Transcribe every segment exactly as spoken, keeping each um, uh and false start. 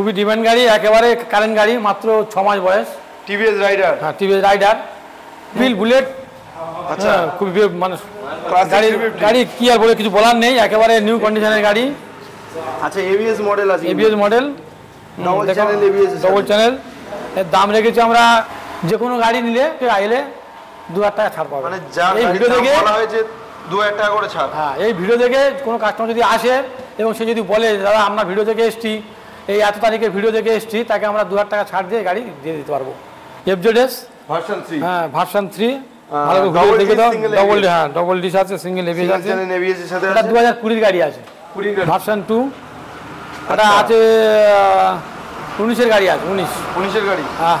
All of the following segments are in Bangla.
খুবই ডিমান্ড গাড়ি, একেবারে কারেন্ট গাড়ি, মাত্র ছ মাস বয়স। TVS Raider. হ্যাঁ টিভিএস রাইডার বিল বুলেট। আচ্ছা খুবই মানে গাড়ি গাড়ি কি আর বলে কিছু বলার নেই, একেবারে নিউ কন্ডিশনের গাড়ি। আচ্ছা এবিএস মডেল আছে। ABS model, double channel ABS. Double channel. এর দাম রেখেছি আমরা যে কোনো গাড়ি নিলে আইলে দু হাজার টাকা ছাড় পাবে। মানে যা এই ভিডিও দেখে বলা হয়েছে দু হাজার টাকা করে ছাড়। হ্যাঁ এই ভিডিও দেখে কোনো কাস্টমার যদি আসে এবং সে যদি বলে দাদা আমরা ভিডিও দেখে এসছি, এই এত তারিখে ভিডিও দেখে এসছি, তাকে আমরা দু হাজার টাকা ছাড় দিয়ে গাড়ি দিয়ে দিতে পারবো। FZS version three. হ্যাঁ ভার্সন থ্রি। ভালো করে ঘুরে দেখে দাও। ডবল হ্যাঁ ডবল ডিশ আছে, সিঙ্গেল এবিএস আছে। এটা দু হাজার কুড়ির গাড়ি আছে। Version two. এটা আছে উনিশের গাড়ি আছে। উনিশ উনিশের গাড়ি। হ্যাঁ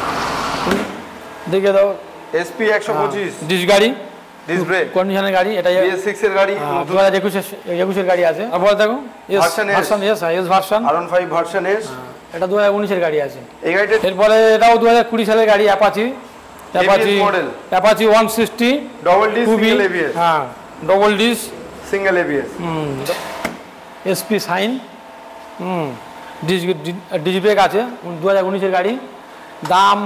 দেখে দাও। এসপি একশো পঁচিশ ডিশ গাড়ি, ডিশ ব্রেক কন্ডিশনের গাড়ি। এটা বিএস সিক্স এর গাড়ি। দু হাজার একুশের একুশের গাড়ি আছে। আবার দেখো version S. S version R one five version S. এটা দু হাজার উনিশের গাড়ি আছে এই গাড়িটা। এরপরে এটাও দু হাজার কুড়ি সালের গাড়ি, Apache. Apache model, Apache one sixty. Double disc single ABS. হ্যাঁ ডবল ডিশ সিঙ্গেল এবিএস। হুম এসপি সাইন। হুম ডিশ ডিশ ব্রেক আছে। দু হাজার উনিশের গাড়ি। দাম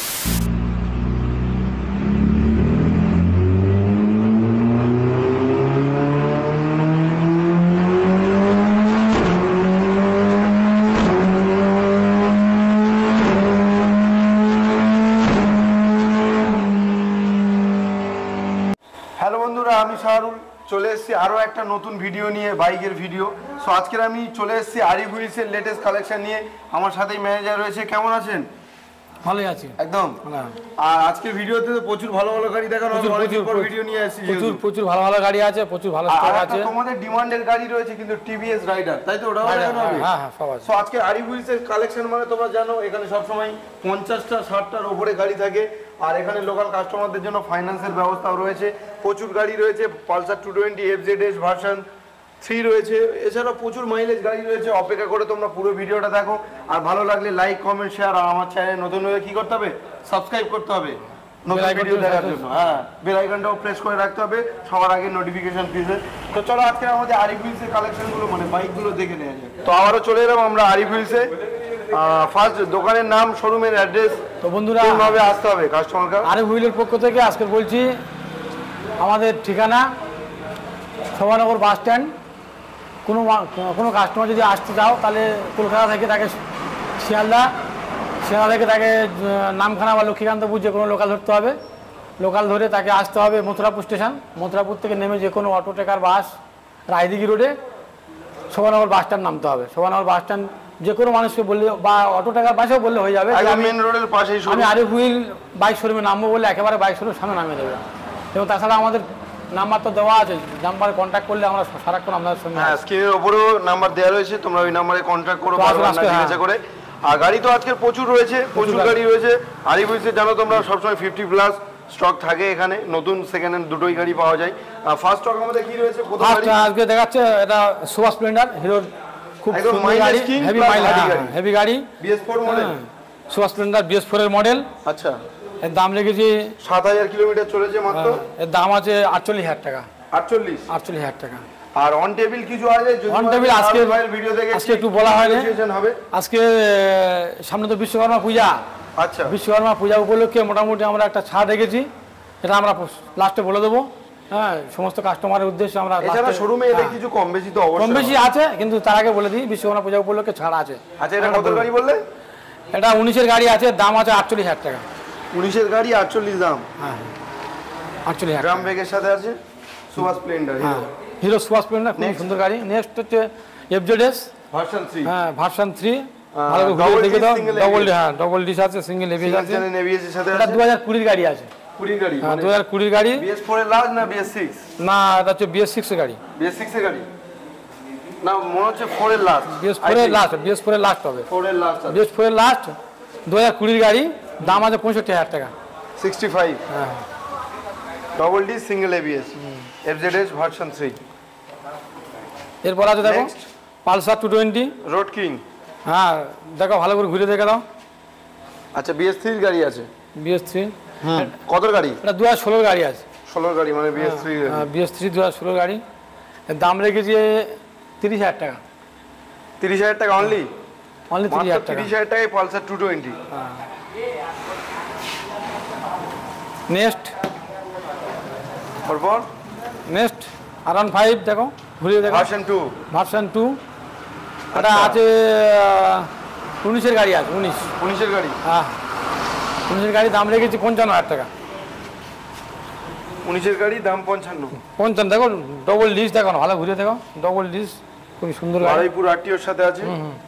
আমি শাহরুল চলে এসেছি আরো একটা নতুন ভিডিও নিয়ে, বাইকের ভিডিও। সো আজকের আমি চলে এসেছি আরিফ হুইলসের লেটেস্ট কালেকশন নিয়ে। আমার সাথেই ম্যানেজার রয়েছে। কেমন আছেন? ভালোই আছি একদম। আর আজকের ভিডিওতে তো প্রচুর ভালো ভালো গাড়ি দেখানো হবে। অনেকদিন পর ভিডিও নিয়ে আসছি। প্রচুর প্রচুর ভালো ভালো গাড়ি আছে, প্রচুর ভালো স্টক আছে। আর তোমাদের ডিমান্ডের গাড়ি রয়েছে কিন্তু টিভিএস রাইডার, তাই তো? ওটাও দেখানো হবে। হ্যাঁ হ্যাঁ সব আছে। সো আজকে আরিফ হুইলসের কালেকশন মানে তোমরা জানো এখানে সব সময় পঞ্চাশটা ষাটটার উপরে গাড়ি থাকে। আর এখানে লোকাল কাস্টমারদের জন্য ফাইন্যান্সের ব্যবস্থাও রয়েছে। প্রচুর গাড়ি রয়েছে। Pulsar two twenty FZS version three রয়েছে। এছাড়া প্রচুর মাইলেজ গাড়ি রয়েছে। অপেক্ষা করে তোমরা পুরো ভিডিওটা দেখো। আর ভালো লাগলে লাইক কমেন্ট শেয়ার। আর আমার চ্যানেল নতুন হলে কি করতে হবে? সাবস্ক্রাইব করতে হবে নতুন ভিডিও দেখার জন্য। হ্যাঁ বেল আইকনটাও প্রেস করে রাখতে হবে সবার আগে নোটিফিকেশন পিসে। তো চলো আজকে আমাদের আরিফ হুইলসের কালেকশনগুলো মানে বাইকগুলো দেখে নেওয়া যায়। তো আবারও চলে এলাম আমরা আরিফ হুইলসে। ফার্স্ট দোকানের নাম, শোরুমের অ্যাড্রেস। তো বন্ধুরা কিভাবে আসতে হবে কাস্টমারকে? আরিফ হুইলের পক্ষ থেকে আজকে বলছি আমাদের ঠিকানা শোভানগর বাস স্ট্যান্ড। কোনো কোনো কাস্টমার যদি আসতে চাও তাহলে কলকাতা থেকে তাকে শিয়ালদা, শিয়ালদা থেকে তাকে নামখানা বা লক্ষ্মীকান্তপুর যে কোনো লোকাল ধরতে হবে। লোকাল ধরে তাকে আসতে হবে মথুরাপুর স্টেশন। মথুরাপুর থেকে নেমে যে কোনো অটো টেকার বাস রায়দিঘি রোডে শোভানগর বাস স্ট্যান্ড নামতে হবে। শোভানগর বাস স্ট্যান্ড যে কোনো মানুষকে বললে বা অটো টাকার বাসেও বললে হয়ে যাবে। মেন রোডের পাশেই আমি আরিফ হুইল বাইক শোরুমে নামবো বলে একেবারে বাইক শোরুমের সামনে নামিয়ে দেবে। এবং তাছাড়া আমাদের নাম্বার তো দেওয়া আছে, নাম্বারে কন্ট্যাক্ট করলে আমরা সারাক্ষণ আপনাদের সঙ্গে। হ্যাঁ স্ক্রিনের উপরেও নাম্বার দেওয়া রয়েছে, তোমরা ওই নাম্বারে কন্ট্যাক্ট করো জিজ্ঞাসা করে। আর গাড়ি তো আজকে প্রচুর রয়েছে, প্রচুর গাড়ি রয়েছে। আরিফ হুইলসে জানো তোমরা সবসময় ফিফটি প্লাস স্টক থাকে এখানে। নতুন সেকেন্ড হ্যান্ড দুটোই গাড়ি পাওয়া যায়। ফার্স্ট স্টক আমাদের কি রয়েছে? আজকে দেখাচ্ছে এটা সুপার স্প্লেন্ডার হিরোর, খুব সুন্দর গাড়ি, হেভি মাইলেজ গাড়ি, হেভি গাড়ি BS four model. Super Splendor BS four এর মডেল। আচ্ছা এর দাম রেখেছি সাত হাজার কিলোমিটার চলেছে মাত্র। এর দাম আছে আটচল্লিশ হাজার টাকা। আটচল্লিশ আটচল্লিশ হাজার টাকা। আর অন টেবিল কিছু আছে? অন টেবিল আজকে ভিডিও দেখে আজকে একটু বলা হয়নি। আজকে সামনে তো বিশ্বকর্মা পূজা। আচ্ছা বিশ্বকর্মা পূজা উপলক্ষে মোটামুটি আমরা একটা ছাড় রেখেছি, এটা আমরা লাস্টে বলে দেবো। হ্যাঁ সমস্ত কাস্টমারের উদ্দেশ্যে আমরা। এছাড়া শোরুমে এলে কিছু কম বেশি তো অবশ্যই কম বেশি আছে, কিন্তু তার আগে বলে দিই বিশ্বকর্মা পূজা উপলক্ষে ছাড় আছে। আচ্ছা এটা কত গাড়ি বললে? এটা উনিশের গাড়ি আছে, দাম আছে আটচল্লিশ হাজার টাকা। উনিশের গাড়ি আটচল্লিশ দাম। হ্যাঁ আটচল্লিশ হাজার। গ্রাম ব্যাগের সাথে আছে সুপার স্প্লেন্ডার। হ্যাঁ হিরো সুপার স্প্লেন্ডার খুব সুন্দর গাড়ি। নেক্সট হচ্ছে এফজেডএস ভার্সন থ্রি। হ্যাঁ ভার্সন থ্রি। ভালো করে ঘুরে দেখে দাও। ডবল হ্যাঁ ডবল ডিশ আছে, সিঙ্গেল এবিএস আছে। এটা দু হাজার কুড়ির গাড়ি আছে। কুড়ির গাড়ি? হ্যাঁ দু হাজার কুড়ির গাড়ি। বিএস ফোর এর লাস্ট না বিএস সিক্স? না এটা হচ্ছে বিএস সিক্স এর গাড়ি। বিএস সিক্স এর গাড়ি না মনে হচ্ছে ফোর এর লাস্ট। বিএস ফোর এর লাস্ট, বিএস ফোর এর লাস্ট হবে। ফোর এর লাস্ট বিএস ফোর এর লাস্ট দু হাজার কুড়ির গাড়ি, দাম আছে পঁয়ষট্টি হাজার টাকা। Sixty five. হ্যাঁ double D single ABS FZS version three. এরপর আছে দেখো Pulsar two twenty road king. হ্যাঁ দেখো ভালো করে ঘুরে দেখে দাও। আচ্ছা বিএস থ্রির গাড়ি আছে? বিএস থ্রি হুম কত গাড়ি? এটা দু হাজার ষোলোর গাড়ি আছে। ষোলোর গাড়ি মানে বিএস থ্রি। হ্যাঁ বিএস থ্রি দু হাজার ষোলোর গাড়ি। দাম রেখেছি তিরিশ হাজার টাকা। তিরিশ হাজার টাকা অনলি? অনলি তিরিশ মাত্র হাজার টাকা। তিরিশ হাজার টাকায় পালসার টু টোয়েন্টি। নেক্সট তারপর নেক্সট আর ওয়ান ফাইভ দেখো, ঘুরিয়ে দেখো, ভার্সন টু। Version two. এটা আচ্ছা। আছে উনিশের গাড়ি আছে, উনিশ উনিশের গাড়ি। হ্যাঁ উনিশের গাড়ি দাম রেখেছি পঞ্চান্ন হাজার টাকা। উনিশের গাড়ি দাম পঞ্চান্ন। পঞ্চান্ন দেখো, ডবল ডিস দেখো না, ভালো ঘুরে দেখো, ডবল ডিস খুবই সুন্দর গাড়ি। বারুইপুর আরটিওর সাথে আছে।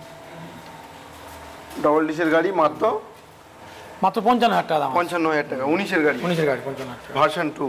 ডবল ডিসের গাড়ি মাত্র মাত্র পঞ্চান্ন হাজার টাকা দাম। পঞ্চান্ন হাজার টাকা উনিশের গাড়ি। উনিশের গাড়ি পঞ্চান্ন হাজার টাকা। Version two.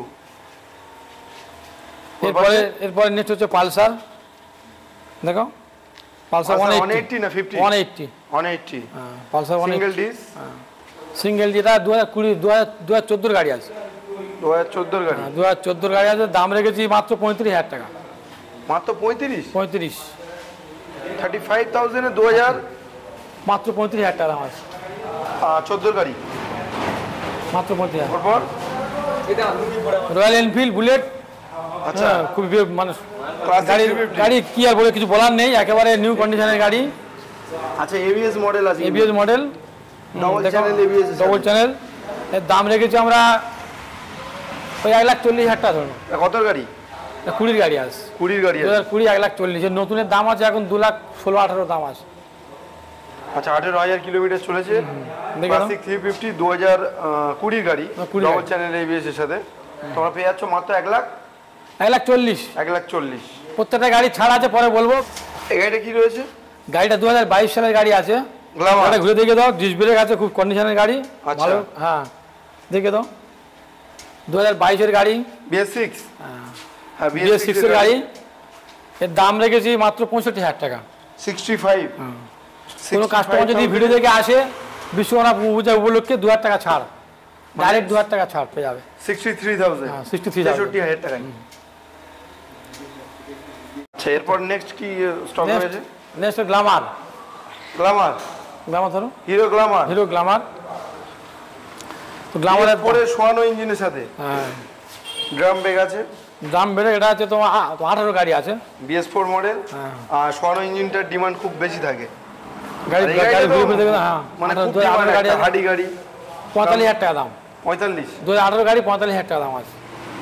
এরপরে এরপরে নেক্সট হচ্ছে পালসার দেখো, পালসার ওয়ান এইটটি না fifty? One eighty one eighty হ্যাঁ Pulsar one single disc. Single, যেটা দু হাজার কুড়ি দু হাজার দু হাজার চোদ্দোর গাড়ি আছে, দু হাজার চোদ্দোর গাড়ি। দু হাজার চোদ্দোর গাড়ি আছে, দাম রেখেছি মাত্র পঁয়ত্রিশ হাজার টাকা। মাত্র পঁয়ত্রিশ? পঁয়ত্রিশ থার্টি ফাইভ থাউজেন্ডে দু হাজার মাত্র পঁয়ত্রিশ হাজার টাকা দাম আছে, চোদ্দোর গাড়ি। মাত্র পঁয়ত্রিশ হাজার। তারপর রয়্যাল এনফিল্ড বুলেট, আচ্ছা হ্যাঁ খুব মানে Classic গাড়ি three fifty। গাড়ি কি আর বলে কিছু বলার নেই, একেবারে নিউ কন্ডিশনের গাড়ি, আচ্ছা এবিএস মডেল আছে। ABS model, double channel ABS. Double channel. এর দাম রেখেছি আমরা ওই এক লাখ চল্লিশ হাজার টাকা ধরুন। কত গাড়ি? এটা কুড়ির গাড়ি আছে, কুড়ির গাড়ি দু আছে। হাজার কুড়ি এক লাখ চল্লিশ। এর নতুনের দাম আছে এখন দু লাখ ষোলো আঠারো দাম আছে। আচ্ছা আঠেরো হাজার কিলোমিটার চলেছে। দেখে নাও। ক্লাসিক থ্রি ফিফটি দু হাজার কুড়ির গাড়ি, কুড়ির ডবল গাড়ি। চ্যানেল এবিএস এর সাথে তোমরা পেয়ে যাচ্ছ মাত্র এক লাখ এক লাখ চল্লিশ। এক লাখ চল্লিশ। প্রত্যেকটা গাড়ি ছাড় আছে, পরে বলবো। এই গাড়িটা কি রয়েছে? গাড়িটা দু হাজার বাইশ সালের গাড়ি আছে, গ্ল্যামার। গাড়িটা ঘুরে দেখে দাও, ডিস্ক ব্রেক আছে, খুব কন্ডিশনের গাড়ি, আচ্ছা। ভালো। হ্যাঁ দেখে দাও, দু হাজার বাইশের গাড়ি, বিএস সিক্স। হ্যাঁ বিএস বিএস সিক্সের গাড়ি। এর দাম রেখেছি মাত্র পঁয়ষট্টি হাজার টাকা। Sixty five. কোনো কাস্টমার যদি ভিডিও দেখে আসে বিশ্বকর্মা পূজা উপলক্ষে দু হাজার টাকা ছাড়, ডাইরেক্ট দু হাজার টাকা ছাড় পেয়ে যাবে। Sixty three thousand. হ্যাঁ সিক্সটি থ্রি ছেষট্টি হাজার টাকায়। আচ্ছা এরপর নেক্সট কি স্টক রয়েছে? Next Glamour. গ্ল্যামার। গ্ল্যামার ধরো, হিরো গ্ল্যামার। Hero Glamour. তো গ্ল্যামারের পরে সোয়ানো ইঞ্জিনের সাথে হ্যাঁ ড্রাম ব্রেক আছে। দাম বেড়ে, এটা আছে তোমার আঠারো গাড়ি আছে, বিএস ফোর মডেল। হ্যাঁ। আর সোয়ানো ইঞ্জিনটার ডিমান্ড খুব বেশি থাকে। গাড়ি আর এই গাড়ি গাড়িটা তো ঘুরে ঘুরে দেখবে না, হ্যাঁ মানে আঠারো, খুব দু হাজার আঠারো ডিমান্ড গাড়ি একটা আছে, হাডি গাড়ি। পঁয়তাল্লিশ হাজার টাকা দাম। পঁয়তাল্লিশ। দু হাজার আঠারো গাড়ি পঁয়তাল্লিশ হাজার টাকা দাম আছে।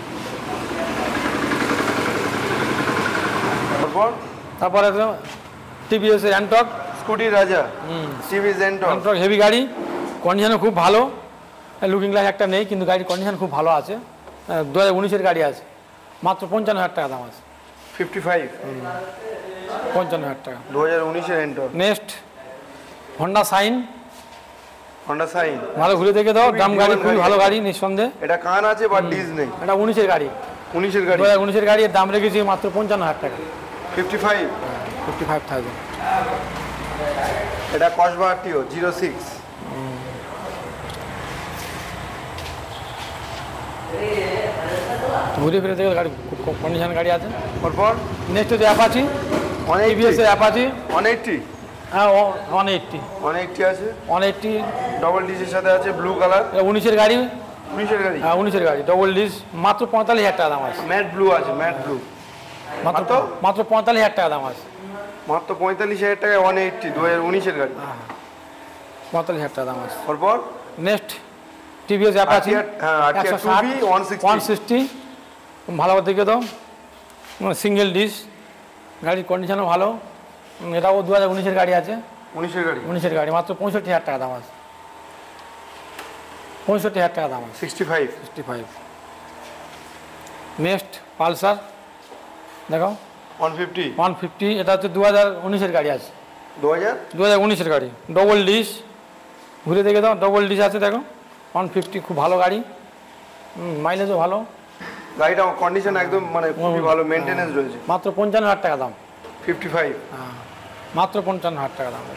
তারপর তারপরে টিভিএস এর অ্যান্টক। স্কুটি রাজা, সিভি জেন্টর। অ্যান্টক হেভি গাড়ি, কন্ডিশনও খুব ভালো, লুকিং গ্লাস একটা নেই কিন্তু গাড়ির কন্ডিশন খুব ভালো আছে। দু হাজার উনিশের গাড়ি আছে, মাত্র পঞ্চান্ন হাজার টাকা দাম আছে। Fifty five. পঞ্চান্ন হাজার টাকা। দু হাজার উনিশের Ntorq. Next Honda Shine, Honda Shine. ভালো ঘুরে দেখে দাও, খুবই দাম গাড়ি durable খুবই গাড়ি। ভালো গাড়ি নিঃসন্দেহে। এটা কান আছে বা ডিজ নেই। এটা উনিশের গাড়ি, উনিশের দু গাড়ি। হাজার উনিশের গাড়ি, এর দাম রেখেছি মাত্র পঞ্চান্ন হাজার টাকা। Fifty five. Fifty five thousand. এটা কসবা আরটিও জিরো সিক্স। ঘুরে ফিরে দেখে গাড়ি খুব কন্ডিশন গাড়ি আছে। তারপর নেক্সট হচ্ছে অ্যাপাচি, ওয়ান টিভিএস এর অ্যাপাচি। One eighty. হ্যাঁ ওয়ান এইটটি। ওয়ান এইটটি আছে, ওয়ান এইটটি। ডবল ডিসের সাথে আছে, ব্লু কালার। এটা উনিশের গাড়ি, উনিশের গাড়ি। হ্যাঁ উনিশের গাড়ি, ডবল ডিস, মাত্র পঁয়তাল্লিশ হাজার টাকা দাম আছে। ম্যাট ব্লু আছে, ম্যাট ব্লু। মাত্র মাত্র? মাত্র পঁয়তাল্লিশ হাজার টাকা দাম আছে। মাত্র পঁয়তাল্লিশ হাজার টাকায় ওয়ান এইটটি দু হাজার উনিশের গাড়ি। পঁয়তাল্লিশ হাজার টাকা দাম আছে। তারপর নেক্সট টিভিএস অ্যাপাচি, হ্যাঁ RTR two B one sixty. One sixty, ভালো করে দেখে দাও, সিঙ্গেল ডিস, গাড়ির কন্ডিশনও ভালো। উম, এটাও দু হাজার উনিশের গাড়ি আছে, উনিশের গাড়ি। উনিশের গাড়ি, মাত্র পঁয়ষট্টি হাজার টাকা দাম আছে। পঁয়ষট্টি হাজার টাকা দাম আছে। Sixty five. Sixty five. Next Pulsar দেখো, ওয়ান ফিফটি। ওয়ান ফিফটি, এটা হচ্ছে দু হাজার উনিশের গাড়ি আছে, দু হাজার দু হাজার উনিশের গাড়ি, ডবল ডিস, ঘুরে দেখে দাও, ডবল ডিস আছে দেখো, ওয়ান ফিফটি, খুব ভালো গাড়ি, মাইলেজও ভালো। গাড়িটা কন্ডিশন একদম মানে খুবই ভালো, মেনটেনেন্স রয়েছে। মাত্র পঞ্চান্ন হাজার টাকা দাম। Fifty five. হ্যাঁ মাত্র পঞ্চান্ন হাজার টাকা দাম।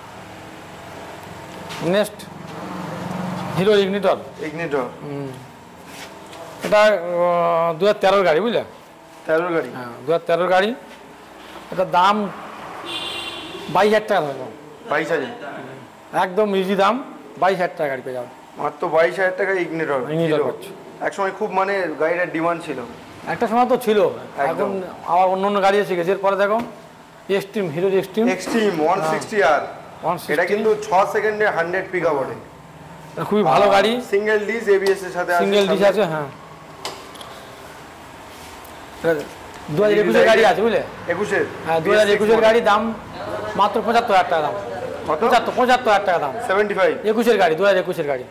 Next Hero Ignitor, Ignitor. এটা দু হাজার তেরোর গাড়ি, বুঝলে? তেরোর গাড়ি। হ্যাঁ দু হাজার তেরোর গাড়ি, এটার দাম বাইশ হাজার টাকা ধরো, বাইশ হাজার। একদম ইজি দাম, বাইশ হাজার টাকা গাড়ি পেয়ে যাবে। মাত্র বাইশ হাজার টাকা ইগনিটর। ইগনিটর পাচ্ছ। একসময় খুব মানে গাড়িটার ডিমান্ড ছিল। একটা সময় তো ছিল, এখন একদম। আবার অন্য অন্য গাড়ি এসে গেছে। এরপরে দেখো এক্সট্রিম, হিরোর Xtreme, Xtreme one sixty R. One এটা সিক্সটি কিন্তু ছ সেকেন্ডে হান্ড্রেড পিক আপ ওঠে, খুবই ভালো গাড়ি, সিঙ্গেল ডিস এবিএস এর সাথে সিঙ্গেল ডিস আছে। হ্যাঁ, দু হাজার একুশের গাড়ি আছে বুঝলে, একুশের হ্যাঁ দু হাজার একুশের গাড়ি, দাম মাত্র পঁচাত্তর হাজার টাকা দাম, কত? পঁচাত্তর পঁচাত্তর হাজার টাকা দাম, সেভেন্টি ফাইভ একুশের গাড়ি, দু হাজার একুশের গাড়ি।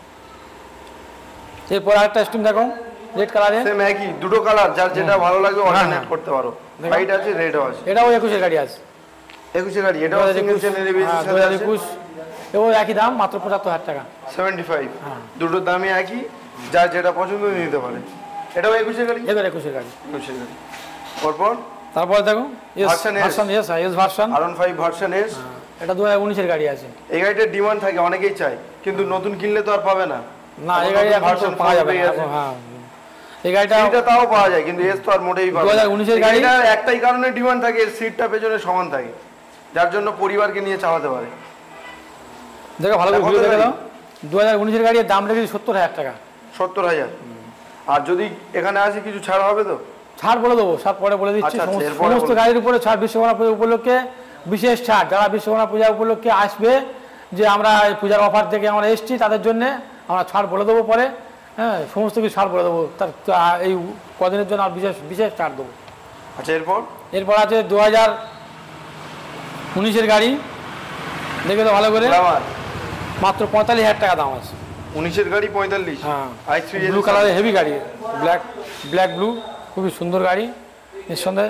এরপর আরেকটা স্টিম দেখো, রেড কালারে, সেম একই, দুটো কালার, যার যেটা ভালো লাগবে অল্টারনেট করতে পারো, হোয়াইট আছে রেডও আছে। এটাও একুশের গাড়ি আছে, একুশের গাড়ি, এটাও সিঙ্গেল চ্যানেল এবিএস এর দু সাথে হাজার আছে, একুশ, এও একই দাম, মাত্র পঁচাত্তর হাজার টাকা, সেভেন্টি ফাইভ। দুটোর দামই একই, যার যেটা পছন্দ নিতে পারে। এটাও একুশের গাড়ি, এবার একুশের গাড়ি। একুশের গাড়ি। পরপর তারপরে দেখো S Version S। Version S, S version, R one five version S. এটা দু হাজার উনিশের গাড়ি আছে। এই গাড়িটার ডিমান্ড থাকে, অনেকেই চায়, কিন্তু নতুন কিনলে তো আর পাবে না। না, এই গাড়ি এখন তো পাওয়া যাবে না এখন, হ্যাঁ এই গাড়িটা এটা তাও পাওয়া যায়, কিন্তু এস তো আর মোটেই পাবে না। দু হাজার উনিশের গাড়ি। এটার একটাই কারণে ডিমান্ড থাকে, এর সিটটা পেছনে সমান থাকে, যার জন্য পরিবারকে নিয়ে চালাতে পারে। দেখো ভালো করে কত ভিডিও দেখে গাড়ি? দাও, দু হাজার উনিশের গাড়ির দাম রেখেছি সত্তর হাজার টাকা, সত্তর হাজার। আর যদি এখানে আসে কিছু ছাড় হবে তো? ছাড় বলে দেবো, ছাড় পরে বলে দিচ্ছি। আচ্ছা, আচ্ছা, সমস্ত- এরপরে সমস্ত বলুন। গাড়ির উপরে ছাড়, বিশ্বকর্মা পূজা উপলক্ষে বিশেষ ছাড়। যারা বিশ্বকর্মা পূজা উপলক্ষে আসবে, যে আমরা এই পূজার অফার থেকে আমরা এসেছি, তাদের জন্য আমরা ছাড় বলে দেবো পরে, হ্যাঁ সমস্ত কিছু ছাড় বলে দেবো, তার তা- এই কদিনের জন্য আর বিশেষ বিশেষ ছাড় দেবো। আচ্ছা, এরপর এরপর আছে দু হাজার উনিশের গাড়ি, দেখে তো ভালো করে, গ্ল্যামার, মাত্র পঁয়তাল্লিশ হাজার টাকা দাম আছে। উনিশের গাড়ি পঁয়তাল্লিশ। হ্যাঁ, আই থ্রি ব্লু কালারের হেভি গাড়ি, ব্ল্যাক ব্ল্যাক ব্লু, খুবই সুন্দর গাড়ি নিঃসন্দেহে।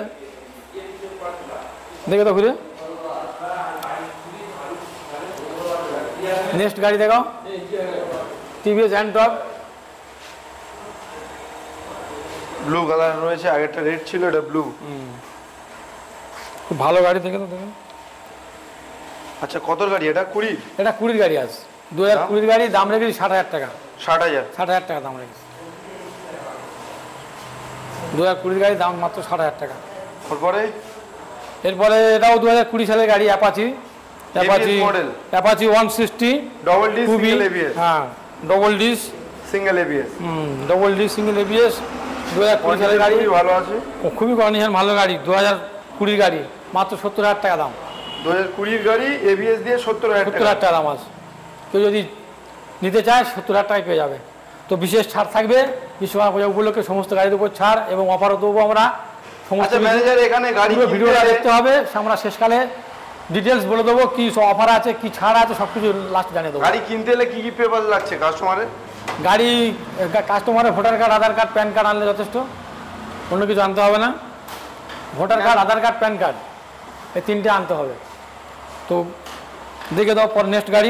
দেখে তো ঘুরে, নেক্সট গাড়ি দেখো, টিভিএস হ্যান্ডটপ, ব্লু কালার রয়েছে, আগেরটা রেড ছিল, এটা ব্লু। খুব ভালো গাড়ি, দেখে তো দেখো। আচ্ছা, কত গাড়ি এটা? কুড়ি? এটা কুড়ির গাড়ি আছে, দু হাজার কুড়ির গাড়ি, দাম রেখেছি ষাট হাজার টাকা, ষাট হাজার। ষাট হাজার টাকা দাম রেখেছি। দু হাজার কুড়ির গাড়ি, দাম মাত্র ষাট হাজার টাকা। তারপরে এরপরে এটাও দু হাজার কুড়ি সালের গাড়ি, Apache, Apache model। Apache one sixty, double D খুবই, সিঙ্গেল এবিএস। হ্যাঁ double disc, single ABS, double disc single ABS, দু হাজার কুড়ি সালের গাড়ি, ভালো আছে। খুবই কন্ডিশন ভালো গাড়ি, দু হাজার কুড়ির গাড়ি, মাত্র সত্তর হাজার টাকা দাম, দু হাজার কুড়ির গাড়ি এবিএস দিয়ে সত্তর হাজার সত্তর টাকা। হাজার টাকা দাম আছে। কেউ যদি নিতে চায় সত্তর হাজার টাকায় পেয়ে যাবে। তো বিশেষ ছাড় থাকবে বিশ্বকর্মা পূজা উপলক্ষে, সমস্ত গাড়ির উপর ছাড় এবং অফারও দেবো আমরা। সমস্ত আচ্ছা ম্যানেজার, এখানে গাড়ি পুরো ভিডিওটা কিনতে- দেখতে হবে, আমরা শেষকালে ডিটেলস বলে দেবো, কি অফার আছে, কি ছাড় আছে, সব কিছু লাস্ট জানিয়ে দেবো। গাড়ি কিনতে এলে কি কি পেপার লাগছে কাস্টমারের? গাড়ি কাস্টমারের voter card, Aadhaar card, PAN card আনলে যথেষ্ট, অন্য কিছু আনতে হবে না। Voter card, Aadhaar card, PAN card, এই তিনটে আনতে হবে। তো দেখে দাও পর নেক্সট গাড়ি,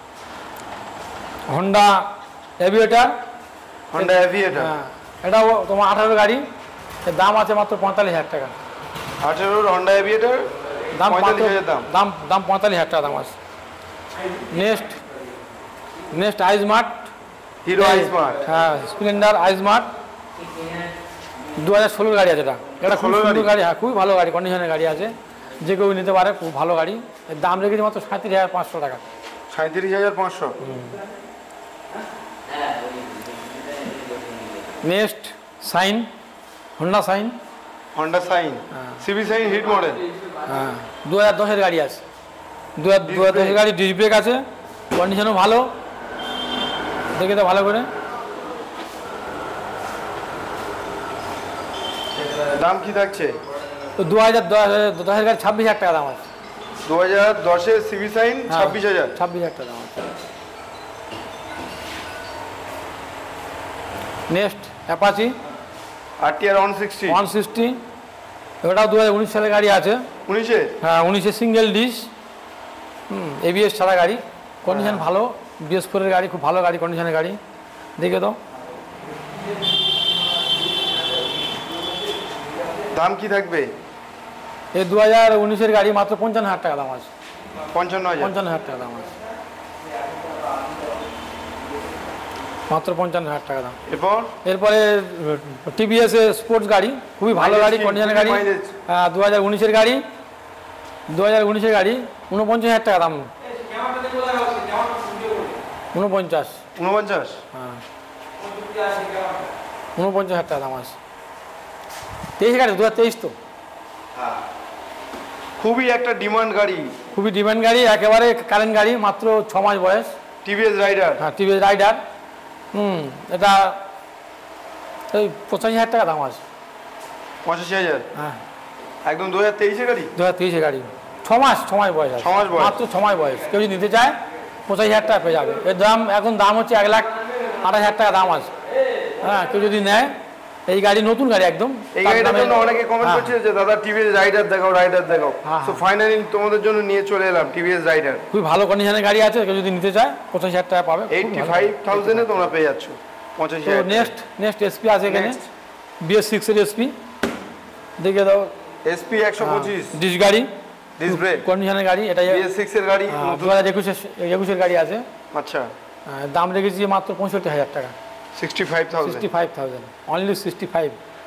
হন্ডা এভিয়েটার, হন্ডা এভিয়েটার, হ্যাঁ এটাও তোমার আঠারো গাড়ি, এর দাম আছে মাত্র পঁয়তাল্লিশ হাজার টাকা, আঠেরোর হন্ডা এভিয়েটার, দাম পঁয়তাল্লিশ মাত্র হাজার দাম। দাম দাম পঁয়তাল্লিশ হাজার টাকা দাম আছে। Next next iSmart, Hero iSmart, হ্যাঁ স্প্লেন্ডার আইজমার্ট, দু হাজার ষোলোর গাড়ি আছে। এটা এটা খুব ষোলোর সুন্দর গাড়ি? গাড়ি, হ্যাঁ খুবই ভালো গাড়ি, কন্ডিশনের গাড়ি আছে, যে কেউ নিতে পারে, খুব ভালো গাড়ি। এর দাম রেখেছি মাত্র সাঁত্রিশ হাজার পাঁচশো টাকা। সাঁত্রিশ হাজার পাঁচশো। Next Shine, Honda Shine, Honda Shine, CB Shine hit model, হ্যাঁ দু হাজার দশের গাড়ি আছে, দু হাজার দু হাজার দশের গাড়ি, ডিস্ক ব্রেক আছে, কন্ডিশনও ভালো, দেখে তো ভালো করে। দাম কি থাকছে? তো দু হাজার দশের গাড়ি ছাব্বিশ হাজার টাকা দাম আছে, দু হাজার দশের সিবি সাইন ছাব্বিশ হাজার। ছাব্বিশ হাজার টাকা দাম আছে। Next Apache R T R one sixty, one sixty, ওটাও দু হাজার উনিশ সালের গাড়ি আছে, উনিশে, হ্যাঁ উনিশে সিঙ্গেল ডিস, হুম এবিএস ছাড়া গাড়ি, কন্ডিশন ভালো, বিএস ফোরের গাড়ি, খুব ভালো গাড়ি, কন্ডিশনের গাড়ি, দেখে তো। দাম কি থাকবে? এই দু হাজার উনিশের গাড়ি মাত্র পঞ্চান্ন হাজার টাকা দাম আছে, পঞ্চান্ন হাজার। পঞ্চান্ন হাজার টাকা দাম আছে, মাত্র পঞ্চান্ন হাজার টাকা দাম। এরপর এরপরে টিভিএস স্পোর্টস গাড়ি, খুবই ভালো গাড়ি, Mileage কন্ডিশনের কি? গাড়ি, Mileage? হ্যাঁ দু হাজার উনিশের গাড়ি, দু হাজার উনিশের গাড়ি, উনপঞ্চাশ হাজার টাকা দাম, উনপঞ্চাশ, উনপঞ্চাশ। হ্যাঁ উনপঞ্চাশ হাজার টাকা দাম আছে। তেইশ গাড়ি, দু হাজার তেইশ তো, খুবই একটা ডিমান্ড গাড়ি, খুবই ডিমান্ড গাড়ি, একেবারে কারেন্ট গাড়ি, মাত্র ছ মাস বয়স। TVS Raider. হ্যাঁ, টিভিএস রাইডার। হুম, এটা এই পঁচাশি হাজার টাকা দাম আছে। পঁচাশি হাজার? হ্যাঁ, একদম দু হাজার তেইশে গাড়ি। দু হাজার তেইশে গাড়ি, ছ মাস ছ মাস বয়স আছে, ছ মাস বয়স, মাত্র ছ মাস বয়স। কেউ যদি নিতে চায় পঁচাশি হাজার টাকা পেয়ে যাবে। এর দাম এখন দাম হচ্ছে এক লাখ আঠাশ হাজার টাকা দাম আছে। হ্যাঁ, কেউ যদি নেয়, এই গাড়ি নতুন গাড়ি একদম। এই গাড়িটার জন্য অনেকে কমেন্ট হ্যাঁ। করছে যে দাদা টিভিএস রাইডার দেখাও, রাইডার দেখাও। হ্যাঁ, সো ফাইনালি তোমাদের জন্য নিয়ে চলে এলাম টিভিএস রাইডার। খুবই ভালো কন্ডিশনের গাড়ি আছে, কেউ যদি নিতে চায় পঁচাশি হাজার টাকা পাবে। এইটটি ফাইভ থাউজেন্ডে তোমরা পেয়ে যাচ্ছ পঁচাশি তো হাজার। নেক্সট নেক্সট এসপি আছে এখানে, বিএস সিক্স এর এসপি, দেখে দাও। এসপি একশো পঁচিশ ডিস গাড়ি, ডিস ব্রেক কন্ডিশনের গাড়ি, এটা বিএস সিক্স এর গাড়ি, দু হাজার একুশের একুশের গাড়ি আছে। আচ্ছা, আহ, দাম রেখেছি মাত্র পঁয়ষট্টি হাজার টাকা, sixty five thousand. Sixty five thousand only sixty five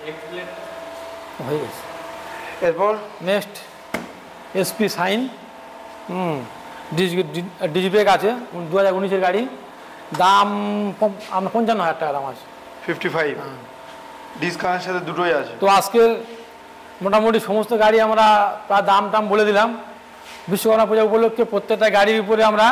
হয়ে গেছে। এরপর নেক্সট এসপি সাইন, হুম, ডিস ডিস ব্রেক আছে, দু হাজার উনিশের গাড়ি, দাম পম- আমরা পঞ্চান্ন হাজার টাকা দাম আছে। ফিফটি ফাইভ ডিসকাউন্টের সাথে দুটোই আছে। তো আজকের মোটামুটি সমস্ত গাড়ি আমরা প্রায় দাম টাম বলে দিলাম। বিশ্বকর্মা পূজা উপলক্ষে প্রত্যেকটা গাড়ির উপরে আমরা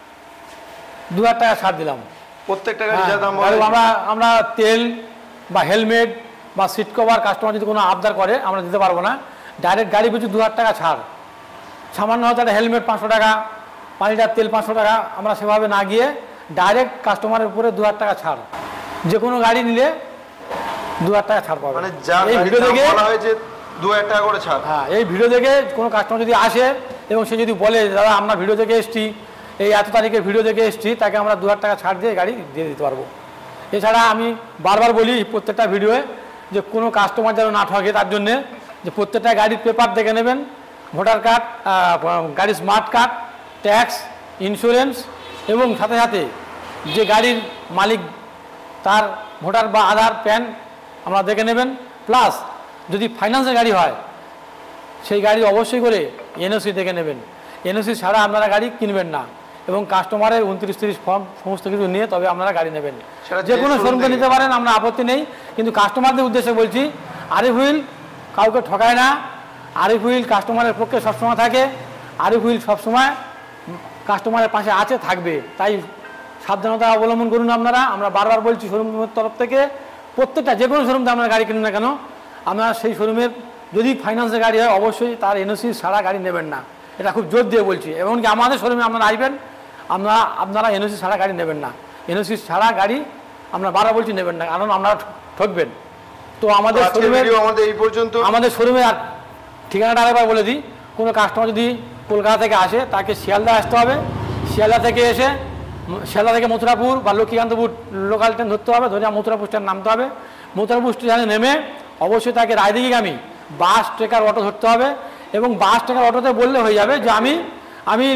দু হাজার টাকা ছাড় দিলাম। প্রত্যেকটা গাড়ি যা হ্যাঁ, দাম গাড়ি বলে আমরা আমরা তেল বা হেলমেট বা সিট কভার কাস্টমার যদি কোনো আবদার করে আমরা দিতে পারবো না। ডাইরেক্ট গাড়ি পিছু দু হাজার টাকা ছাড়, সামান্য হয়তো একটা হেলমেট পাঁচশো টাকা, পাঁচ লিটার তেল পাঁচশো টাকা, আমরা সেভাবে না গিয়ে ডাইরেক্ট কাস্টমারের উপরে দু হাজার টাকা ছাড়। যে কোনো গাড়ি নিলে দু হাজার টাকা ছাড় পাবে। মানে যা এই ভিডিও গাড়ির দাম দেখে, বলা হয়েছে দু হাজার টাকা করে ছাড়। হ্যাঁ, এই ভিডিও দেখে কোনো কাস্টমার যদি আসে এবং সে যদি বলে দাদা আমরা ভিডিও দেখে এসেছি, এই এত তারিখের ভিডিও দেখে এসেছি, তাকে আমরা দু হাজার টাকা ছাড় দিয়ে গাড়ি দিয়ে দিতে পারবো। এছাড়া আমি বারবার বলি প্রত্যেকটা ভিডিওয়ে যে কোনো কাস্টমার যেন না ঠকে, তার জন্যে যে প্রত্যেকটা গাড়ির পেপার দেখে নেবেন, ভোটার কার্ড, গাড়ির স্মার্ট কার্ড, ট্যাক্স, ইন্স্যুরেন্স এবং সাথে সাথে যে গাড়ির মালিক তার ভোটার বা আধার প্যান আমরা দেখে নেবেন। প্লাস যদি ফাইন্যান্সের গাড়ি হয় সেই গাড়ি অবশ্যই করে এনওসি দেখে নেবেন। এনওসি ছাড়া আপনারা গাড়ি কিনবেন না, এবং কাস্টমারের উনত্রিশ তিরিশ ফর্ম সমস্ত কিছু নিয়ে তবে আপনারা গাড়ি নেবেন। সেটা যে যে কোনো showroom শোরুমকে থেকে। নিতে পারেন, আমরা আপত্তি নেই, কিন্তু কাস্টমারদের উদ্দেশ্যে বলছি আরিফ হুইল কাউকে ঠকায় না। আরিফ হুইল কাস্টমারের পক্ষে সবসময় থাকে, আরিফ হুইল সবসময় কাস্টমারের পাশে আছে, থাকবে। তাই সাবধানতা অবলম্বন করুন আপনারা। আমরা বারবার বলছি শোরুমের তরফ থেকে প্রত্যেকটা যে কোনো শোরুমতে আপনারা গাড়ি কিনুন না কেন, আপনারা সেই শোরুমের যদি ফাইন্যান্সের গাড়ি হয় অবশ্যই তার এনওসি ছাড়া গাড়ি নেবেন না, এটা খুব জোর দিয়ে বলছি। এমনকি আমাদের শোরুমে আপনারা আসবেন, আপনারা আপনারা এনওসি ছাড়া গাড়ি নেবেন না, এনওসি ছাড়া গাড়ি আমরা বারবার বলছি নেবেন না, কারণ আপনারা ঠকবেন। তো আমাদের আজকের শোরুমের ভিডিও আমাদের এই পর্যন্ত। আমাদের শোরুমে আর ঠিকানাটা আরেকবার বলে দিই, কোনো কাস্টমার যদি কলকাতা থেকে আসে তাকে শিয়ালদা আসতে হবে, শিয়ালদা থেকে এসে শিয়ালদা থেকে মথুরাপুর বা লক্ষ্মীকান্তপুর লোকাল ট্রেন ধরতে হবে, ধরে মথুরাপুর স্ট্যান্ড নামতে হবে। মথুরাপুর স্টেশনে নেমে অবশ্যই তাকে রায়দিঘিগামী বাস ট্রেকার অটো ধরতে হবে, এবং বাস ট্রেকার অটোতে বললে হয়ে যাবে যে আমি আমি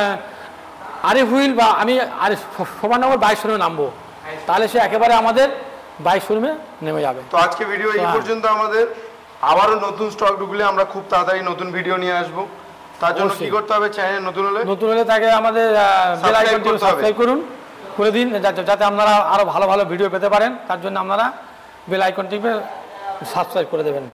আরিফ হুইল বা আমি আরে শোভানগর বাইক শোরুমে নামবো, তাহলে সে একেবারে আমাদের বাইক শোরুমে নেমে যাবে। তো আজকে ভিডিও এই হ্যাঁ। পর্যন্ত আমাদের। আবারও নতুন স্টক ঢুকলে আমরা খুব তাড়াতাড়ি নতুন ভিডিও নিয়ে আসবো। তার জন্য কি অবশ্যই। করতে হবে, চ্যানেল নতুন হলে নতুন হলে তাকে আমাদের বেল Subscribe আইকনটি করতে হবে। সাবস্ক্রাইব করুন, করে দিন, যাতে যাতে আপনারা আরও ভালো ভালো ভিডিও পেতে পারেন। তার জন্য আপনারা বেল আইকনটিকে সাবস্ক্রাইব করে দেবেন।